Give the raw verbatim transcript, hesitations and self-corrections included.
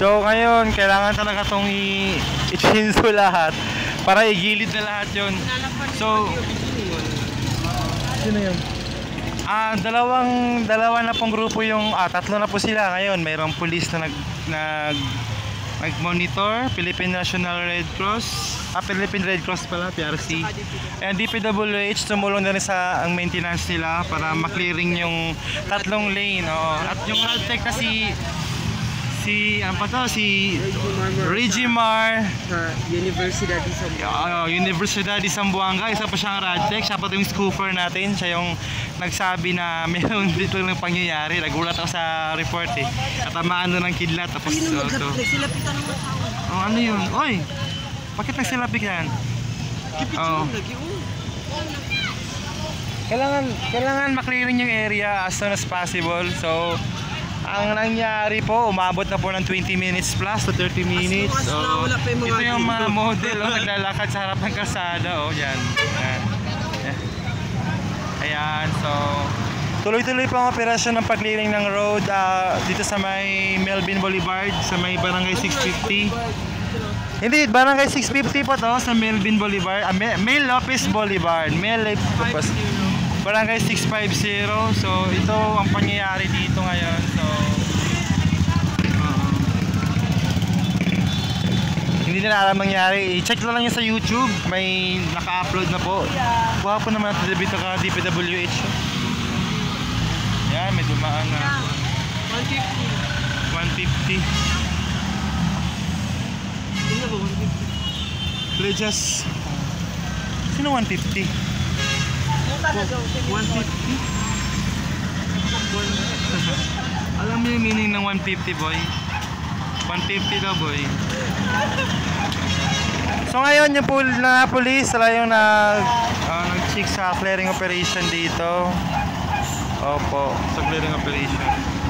So ngayon, kailangan talaga itong i-chinso lahat para igilid na lahat yun. So, sino yun? Ah, dalawang, dalawa na pong grupo yung, ah, tatlo na po sila ngayon. Mayroong police na nag, nag, nag-monitor, Philippine National Red Cross, ah, Philippine Red Cross pala, P R C. And D P W H tumulong na rin sa ang maintenance nila para maklearing yung tatlong lane. Oh. At yung Radtech kasi si ano pa to, si Regimar sa Universidad de Zamboanga. Uh, Universidad de Zamboanga, isa pa siyang Radtech, siya pa yung scooper natin, siya yung nagsabi na mayroon dito ng pangyayari. Nagulat ako sa report eh. Katamaan doon ng kidlat tapos ayun uh, ang to. nagsilapitan ng mga tao. Oh, ano yun? Oy! Bakit nagsilapitan? Oh. Kailangan kailangan maklearing yung area as soon as possible. So ang nangyari po, umabot na po ng twenty minutes plus to thirty minutes. As long as Oh, wala pa yung mga ito yung mga dito. model oh, naglalakad sa harap ng kalsada. Oh, yan. Ayan. Ayan, so tuloy-tuloy pa ang operasyon ng pag-clearing ng road uh, dito sa may Melvin Boulevard, sa may Barangay six fifty. Hindi, Barangay six fifty po to, sa Melvin Boulevard, ah, Mel Lopez Boulevard, Mel Lopez, Barangay six fifty. So ito ang pangyayari dito ngayon. So uh, hindi nila alam nangyari. I-check na lang yun sa YouTube, may naka-upload na po. Kuha po naman natin dito ka D P W H. Yan, may dumaan na one fifty. one fifty. Tingnan mo, one fifty. Plejas. Sino one fifty? one fifty? Alam mo yung meaning ng one fifty, boy? one fifty daw, boy. So ngayon yung pul na police sila yung nag uh, nag-check sa clearing operation dito. Opo, sa clearing operation.